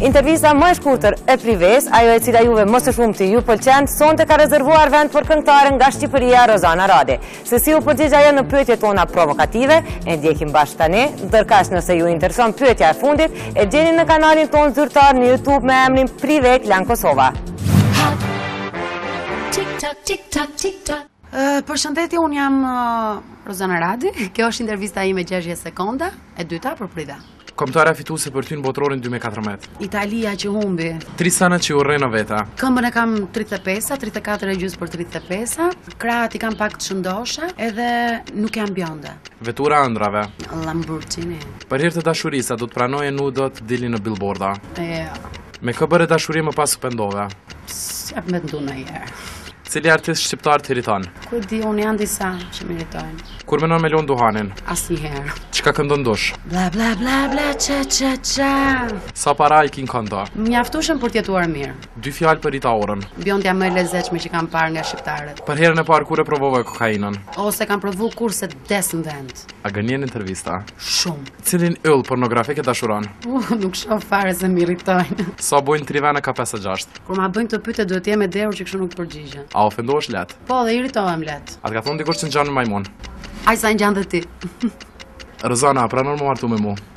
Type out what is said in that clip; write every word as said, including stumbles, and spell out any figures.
Intervista më e shkurtër e Prives, ajo e cila juve më së shumti ju pëlqen, sonte ka rezervuar vend për këngëtaren nga Shqipëria Rozana Radi. Se si u përgjigj ajo në pyetjet tona provokative, e ndjekim bashkë tani, ndërkaq nëse ju intereson pyetja e fundit, e gjeni në kanalin ton zyrtar në YouTube me emrin Prive Klan Kosova. Përshëndetje, unë jam Rozana Radi, kjo është intervista ime gjashtëdhjetë sekonda, e dyta për Prive. Kombëtare fituese për ty në botrorin dy mijë e katërmbëdhjetë. Italia që humbi. Trisana që urren në veta. Këmbën e kam tridhjetë e pesa, tridhjetë e katër e gjysmë për tridhjetë e pesa. Krahët i kam pak të shëndosha, edhe nuk jam bjonde. Vetura ëndrave. Lamborghini. Për hir të dashurisë, do të pranoje nu do të dili në billboarda. Ja. Me kë bëre dashuri më pas pendove? Jap me ndu ndonjëherë. Cili artist shqiptar të irriton? Kur di, unë janë disa që më irritojnë. Kur menon me lon duhanin? Asnjëherë. Çka këndon dush? Bla bla bla bla ça ça ça. Sa para i kin konto? Mjaftueshëm për të jetuar mirë. Dy fjalë për Rita Orën. Bjondja më e lezetshme që kam parë nga shqiptarët. Për herën e parë kur e provove kokainën? Ose kam provu kurse des në vend. A gënjen intervista? Shumë. Cilin yll pornografik e dashuron? Uh, nuk shoh fare se më irritojnë. Sa bojnë trivana ka pesë e gjashtë? Kur ma bëjnë këtë pyetje duhet të jem e derur që kështu nuk përgjigjen. A ofendohesh let? Po, dhe irritohem let. A të ka thonë dikush që ngjan në majmun? Aj sa ngjan dhe ti. Rozana, pranon më martu me mu?